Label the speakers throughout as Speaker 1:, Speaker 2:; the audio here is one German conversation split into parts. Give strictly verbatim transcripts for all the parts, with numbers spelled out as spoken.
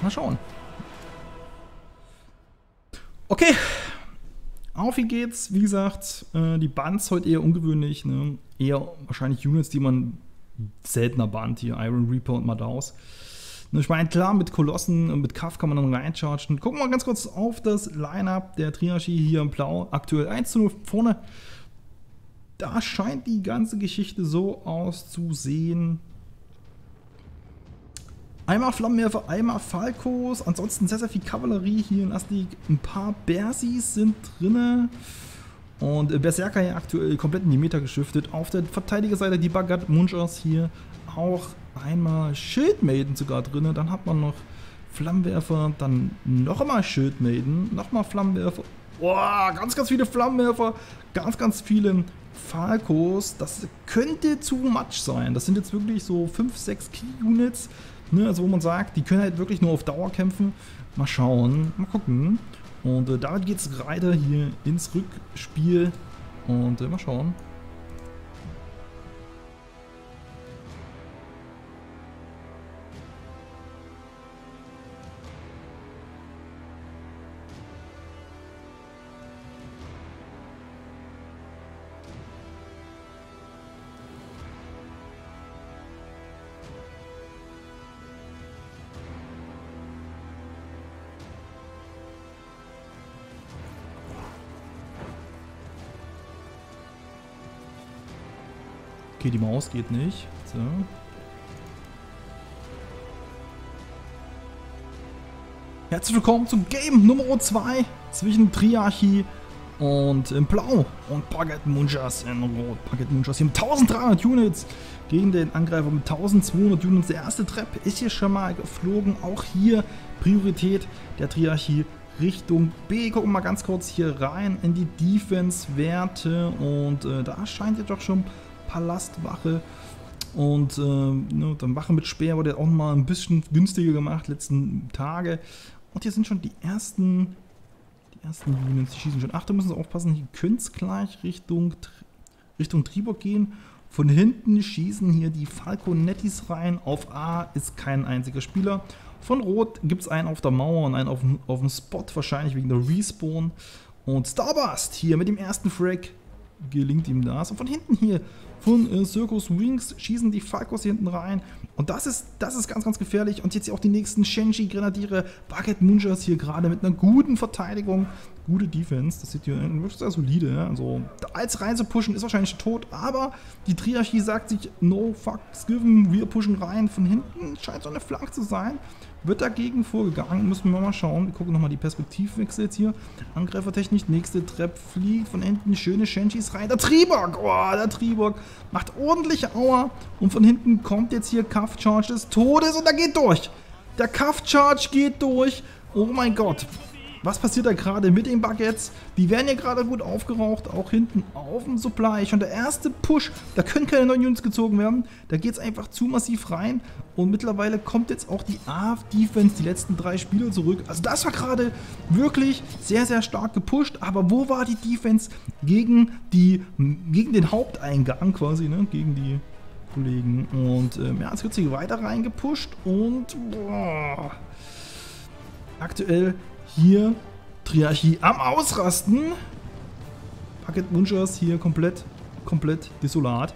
Speaker 1: Mal schauen. Okay. Auf wie geht's. Wie gesagt, äh, die Bands heute eher ungewöhnlich. Ne? Eher wahrscheinlich Units, die man seltener bandt. Hier Iron Reaper und Madaus. Ne, ich meine, klar, mit Kolossen und mit Kaff kann man dann reinchargen. Gucken wir mal ganz kurz auf das Line-Up der Triarchie hier im Blau. Aktuell eins zu null vorne. Da scheint die ganze Geschichte so auszusehen. Einmal Flammenwerfer, einmal Falcos, ansonsten sehr, sehr viel Kavallerie hier in Astik. Ein paar Bersis sind drin. Und Berserker hier aktuell komplett in die Meta geschiftet. Auf der Verteidigerseite die Bagat Munchers hier auch einmal Schildmaiden sogar drin. Dann hat man noch Flammenwerfer, dann noch einmal Schildmaiden, nochmal Flammenwerfer. Boah, ganz, ganz viele Flammenwerfer, ganz, ganz viele Falcos. Das könnte zu much sein. Das sind jetzt wirklich so fünf, sechs Key-Units. Ne, also wo man sagt, die können halt wirklich nur auf Dauer kämpfen. Mal schauen, mal gucken. Und äh, damit geht es weiter hier ins Rückspiel. Und äh, mal schauen. Okay, die Maus geht nicht. So. Herzlich willkommen zum Game Nummer zwei zwischen Triarchie und in Blau und Bagat Munchers in Rot. Bagat Munchers hier mit dreizehnhundert Units gegen den Angreifer mit zwölfhundert Units. Der erste Trap ist hier schon mal geflogen. Auch hier Priorität der Triarchie Richtung B. Gucken wir mal ganz kurz hier rein in die Defense-Werte und äh, da scheint jetzt doch schon Palastwache und äh, ne, dann Wache mit Speer wurde auch mal ein bisschen günstiger gemacht letzten Tage. Und hier sind schon die ersten die ersten Units, die schießen schon. Ach, da müssen sie aufpassen, hier könnte es gleich Richtung, Richtung Triburg gehen. Von hinten schießen hier die Falconettis rein. Auf A ist kein einziger Spieler. Von Rot gibt es einen auf der Mauer und einen auf, auf dem Spot, wahrscheinlich wegen der Respawn. Und Starburst hier mit dem ersten Frag gelingt ihm das. Und von hinten hier, von äh, Circus Wings, schießen die Falcos hier hinten rein. Und das ist, das ist ganz, ganz gefährlich. Und jetzt hier auch die nächsten Shenji-Grenadiere. Bagat Munchers hier gerade mit einer guten Verteidigung. Gute Defense. Das sieht hier wirklich sehr solide. Ja? Also, als rein zu pushen ist wahrscheinlich tot. Aber die Triarchie sagt sich, no fucks given. Wir pushen rein. Von hinten scheint so eine Flanke zu sein. Wird dagegen vorgegangen, müssen wir mal schauen. Wir gucken nochmal die Perspektivwechsel jetzt hier. Angreifertechnisch, nächste Treppe fliegt von hinten, schöne Shenjis rein. Der Triburg, oh, der Triburg macht ordentliche Aua. Und von hinten kommt jetzt hier Cuff Charge des Todes und er geht durch. Der Cuff Charge geht durch. Oh mein Gott. Was passiert da gerade mit den Baguettes? Die werden ja gerade gut aufgeraucht, auch hinten auf dem Supply. Schon der erste Push, da können keine neuen Units gezogen werden. Da geht es einfach zu massiv rein. Und mittlerweile kommt jetzt auch die A F-Defense, die letzten drei Spieler zurück. Also das war gerade wirklich sehr, sehr stark gepusht. Aber wo war die Defense gegen, die, gegen den Haupteingang quasi, ne? Gegen die Kollegen. Und ähm, ja, jetzt wird sie weiter reingepusht. Und boah, aktuell hier Triarchie am Ausrasten. Bagat Munchers hier komplett, komplett desolat.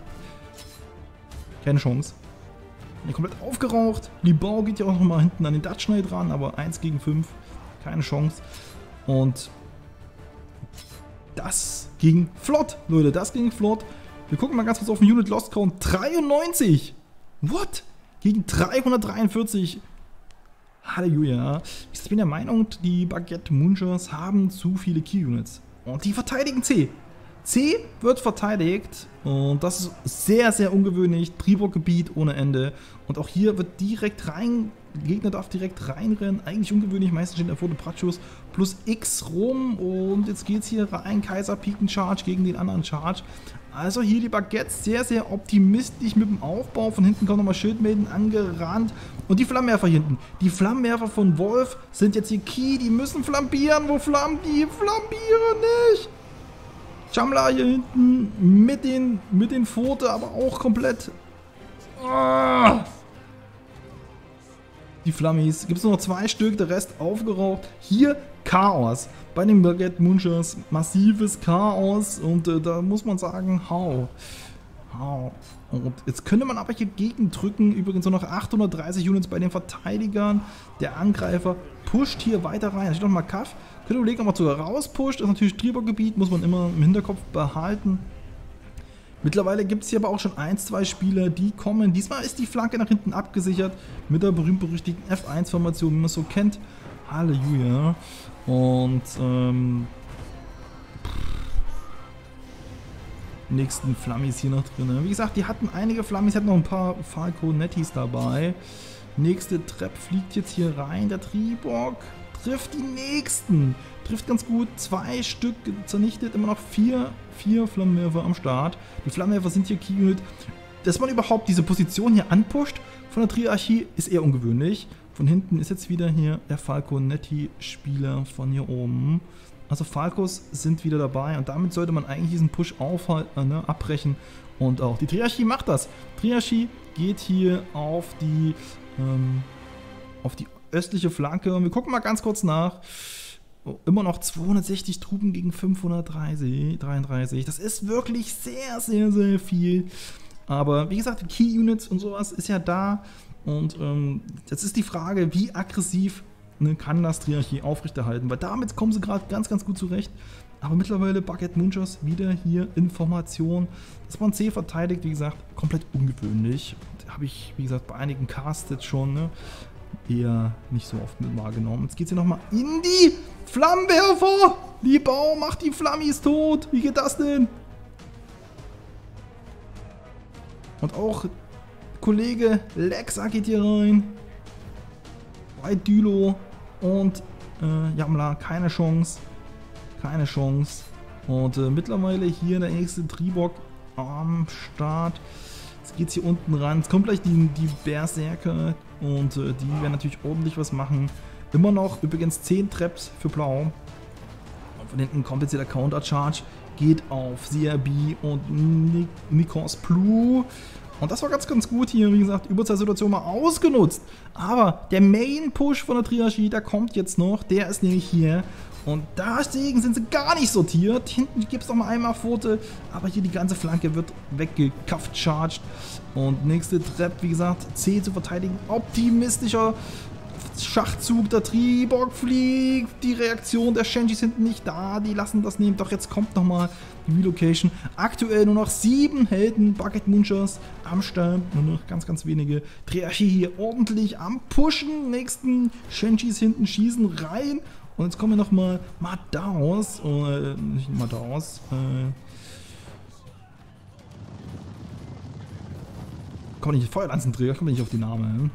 Speaker 1: Keine Chance. Ja, komplett aufgeraucht. Libau geht ja auch nochmal hinten an den Dutch Knight ran, aber eins gegen fünf. Keine Chance. Und das ging flott, Leute. Das ging flott. Wir gucken mal ganz kurz auf den Unit Lost Count. dreiundneunzig! What? Gegen dreihundertdreiundvierzig. Halleluja. Ich bin der Meinung, die Bagat Munchers haben zu viele Key-Units. Und die verteidigen C. C wird verteidigt. Und das ist sehr, sehr ungewöhnlich. Triburg-Gebiet ohne Ende. Und auch hier wird direkt rein. Der Gegner darf direkt reinrennen. Eigentlich ungewöhnlich. Meistens steht der Foto Prachus plus X rum. Und jetzt geht es hier rein. Kaiser Piken Charge gegen den anderen Charge. Also hier die Baguettes sehr, sehr optimistisch mit dem Aufbau. Von hinten kommen nochmal Schildmaiden angerannt. Und die Flammenwerfer hier hinten. Die Flammenwerfer von Wolf sind jetzt hier Key. Die müssen flambieren. Wo flammen die? Flambieren nicht. Shamla hier hinten mit den, mit den Pfote, aber auch komplett. Oh. Die Flammis. Gibt es nur noch zwei Stück, der Rest aufgeraucht. Hier Chaos. Bei den Baguette Munchers massives Chaos. Und äh, da muss man sagen, hau. Hau. Und jetzt könnte man aber hier gegendrücken. Übrigens nur noch achthundertdreißig Units bei den Verteidigern. Der Angreifer pusht hier weiter rein. Da steht noch mal Kaff. Könnte überlegen, ob man sogar rauspusht. Das ist natürlich Tribergebiet, muss man immer im Hinterkopf behalten. Mittlerweile gibt es hier aber auch schon ein, zwei Spieler, die kommen. Diesmal ist die Flanke nach hinten abgesichert mit der berühmt-berüchtigten F eins Formation, wie man es so kennt. Halleluja. Und ähm, nächsten Flammis hier noch drin. Wie gesagt, die hatten einige Flammis, hatten noch ein paar Falconettis dabei. Nächste Trepp fliegt jetzt hier rein. Der Triborg trifft die nächsten. Trifft ganz gut. Zwei Stück zernichtet. Immer noch vier, vier Flammenwerfer am Start. Die Flammenwerfer sind hier Key-Unit. Dass man überhaupt diese Position hier anpusht von der Triarchie, ist eher ungewöhnlich. Von hinten ist jetzt wieder hier der Falconetti-Spieler von hier oben. Also Falcos sind wieder dabei und damit sollte man eigentlich diesen Push aufhalten, ne, abbrechen. Und auch die Triarchie macht das. Triarchie geht hier auf die, ähm, auf die östliche Flanke. Und wir gucken mal ganz kurz nach. Oh, immer noch zweihundertsechzig Truppen gegen fünfhundertdreiunddreißig. Das ist wirklich sehr, sehr, sehr viel. Aber wie gesagt, die Key-Units und sowas ist ja da. Und ähm, jetzt ist die Frage, wie aggressiv ne, kann das Triarchie aufrechterhalten. Weil damit kommen sie gerade ganz, ganz gut zurecht. Aber mittlerweile Baguette Munchers wieder hier in Formation. Dass man C verteidigt, wie gesagt, komplett ungewöhnlich. Habe ich, wie gesagt, bei einigen Casts jetzt schon ne, eher nicht so oft mit wahrgenommen. Jetzt geht es hier nochmal in die Flammenwerfer. Die Bau macht die Flammis tot. Wie geht das denn? Und auch Kollege Lexa geht hier rein. Bei Dylo und äh, Jamla keine Chance. Keine Chance. Und äh, mittlerweile hier der nächste Triborg am Start. Jetzt geht es hier unten ran. Jetzt kommt gleich die, die Berserker und äh, die werden natürlich ordentlich was machen. Immer noch übrigens zehn Traps für Blau. Und von hinten kommt jetzt hier der Counter-Charge. Geht auf C R B und Nikos Blue. Und das war ganz, ganz gut hier, wie gesagt, Überzahlsituation mal ausgenutzt. Aber der Main-Push von der Triarchie, der kommt jetzt noch. Der ist nämlich hier. Und deswegen sind sie gar nicht sortiert. Hinten gibt es noch mal einmal Pfote. Aber hier die ganze Flanke wird weggekauft, charged. Und nächste Trap, wie gesagt, C zu verteidigen. Optimistischer Schachzug. Der Triborg fliegt. Die Reaktion der Shenjis hinten nicht da. Die lassen das nehmen. Doch jetzt kommt nochmal die Relocation. Aktuell nur noch sieben Helden. Baguette Munchers am Start. Nur noch ganz, ganz wenige. Triarchie hier ordentlich am Pushen. Nächsten Shenjis hinten schießen rein. Und jetzt kommen wir nochmal Madaos. Äh, nicht Madaos. Äh, komm nicht, Feuerlanzenträger. Komm nicht auf die Namen.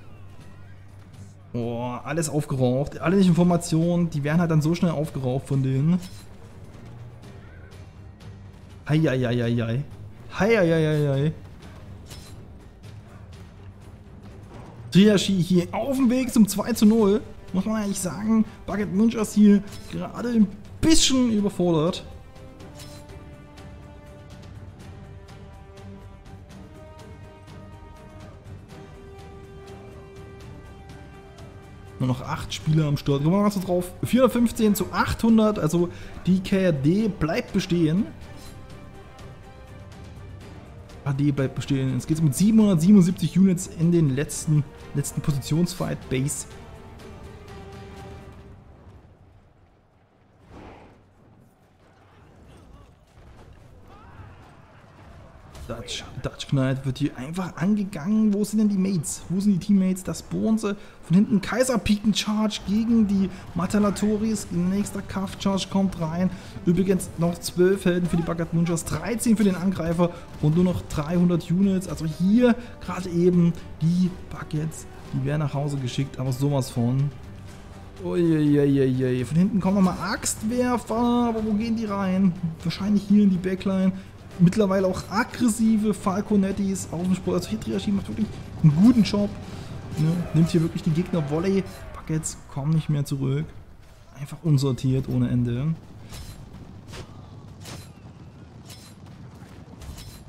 Speaker 1: Oh, alles aufgeraucht. Alle nicht in Formation. Die werden halt dann so schnell aufgeraucht von denen. Heieieiei. Heieieiei. Triarchie hier auf dem Weg zum zwei zu null. Muss man eigentlich sagen, Baguette Munchers hier gerade ein bisschen überfordert. Nur noch acht Spieler am Start. Gehen wir mal so drauf. vierhundertfünfzehn zu achthundert, also die K R D bleibt bestehen. A D bleibt bestehen. Jetzt geht es mit siebenhundertsiebenundsiebzig Units in den letzten, letzten Positionsfight Base. Dutch, Dutch Knight wird hier einfach angegangen. Wo sind denn die Mates? Wo sind die Teammates? Das bohren sie. Von hinten Kaiserpiken-Charge gegen die Matalatoris. Nächster Kaff-Charge kommt rein. Übrigens noch zwölf Helden für die Baguette Munchers, dreizehn für den Angreifer und nur noch dreihundert Units. Also hier gerade eben die Baguettes, die werden nach Hause geschickt, aber sowas von. Uiuiuiui. Von hinten kommen nochmal Axtwerfer, aber wo gehen die rein? Wahrscheinlich hier in die Backline. Mittlerweile auch aggressive Falconettis auf dem Sport. Also hier Triarchie macht wirklich einen guten Job. Ne? Nimmt hier wirklich die Gegner Volley. Baguettes kommen nicht mehr zurück. Einfach unsortiert ohne Ende.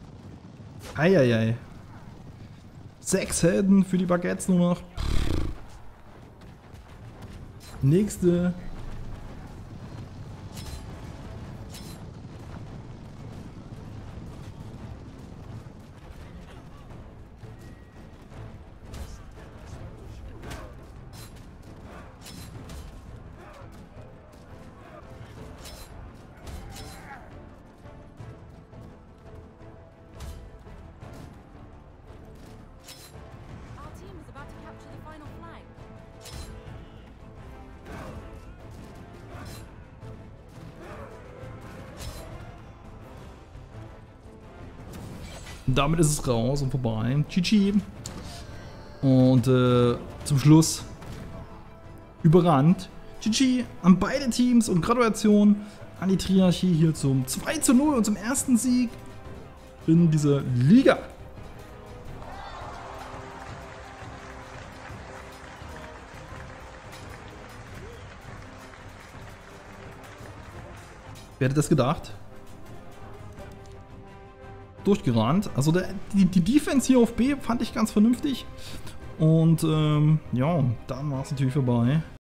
Speaker 1: Eieiei. Sechs Helden für die Baguettes nur noch. Nächste. Damit ist es raus und vorbei. G G. Und äh, zum Schluss überrannt. G G an beide Teams und Gratulation an die Triarchie hier zum zwei zu null und zum ersten Sieg in dieser Liga. Wer hätte das gedacht? Durchgerannt. Also der, die, die Defense hier auf B fand ich ganz vernünftig. Und ähm, ja, dann war es natürlich vorbei.